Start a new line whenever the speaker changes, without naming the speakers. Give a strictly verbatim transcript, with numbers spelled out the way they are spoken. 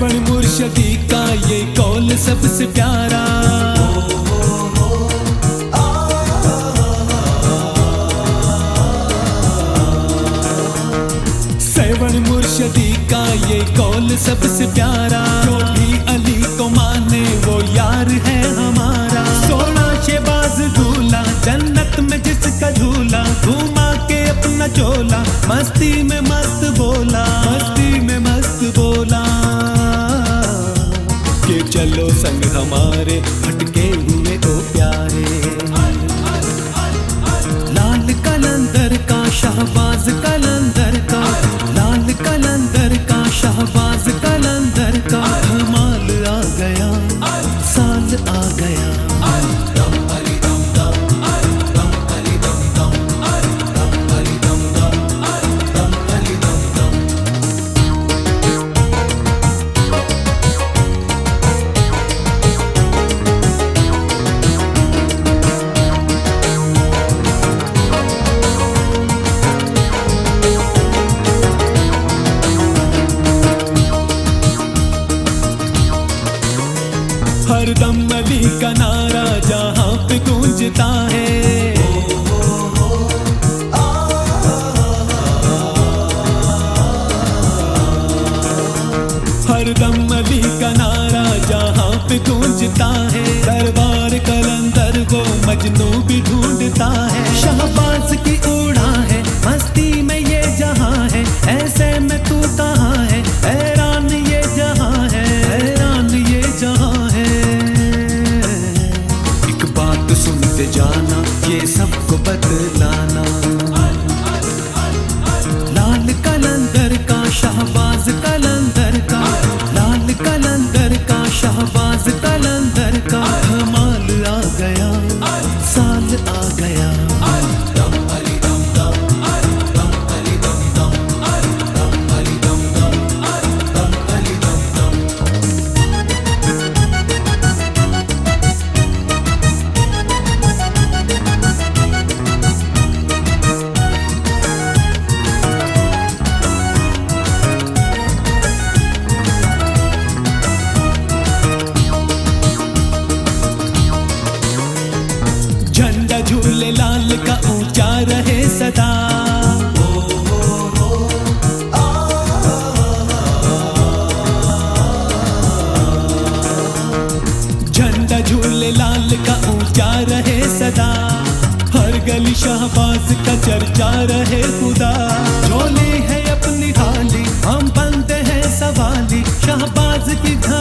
सैवण मुर्शदी का ये कौल सबसे प्यारा। सैवण मुर्शदी का ये कौल सबसे प्यारा। जो भी अली को माने वो यार है हमारा। सोना शेबाज दूल्हा जन्नत में जिसका झूला, घुमा के अपना चोला मस्ती में मस्त बोला, मस्ती में मस्त बोला कि चलो संग हमारे भटके हुए ओ प्यारे। लाल कलंदर का शहबाज कलंदर का, लाल कलंदर का शहबाज कलंदर का, धमाल आ गया साल आ गया। हरदम अली का नारा जहाँ पे गूंजता है। हरदम अली का नारा जहाँ पे गूंजता है। दरबार कलंदर वो मजनू भी ढूंढता है। शहबाज की उड़ा है मस्ती में ये जहाँ है, ऐसे में तू कहाँ है हैरान ये जहाँ है, हैरान ये जहाँ है। एक बात सुनते जाना ये सबको बतलाना। लाल कलंदर का शहबाज कलंदर का, लाल कलंदर का शहबाज कलंदर का, धमाल आ गया साल आ गया। झंडा झूले लाल का ऊंचा रहे सदा। झंडा झूले लाल का ऊंचा रहे सदा। हर गली शहबाज का चर्चा रहे खुदा। झोले है अपनी थाली हम बनते हैं सवाली, शहबाज की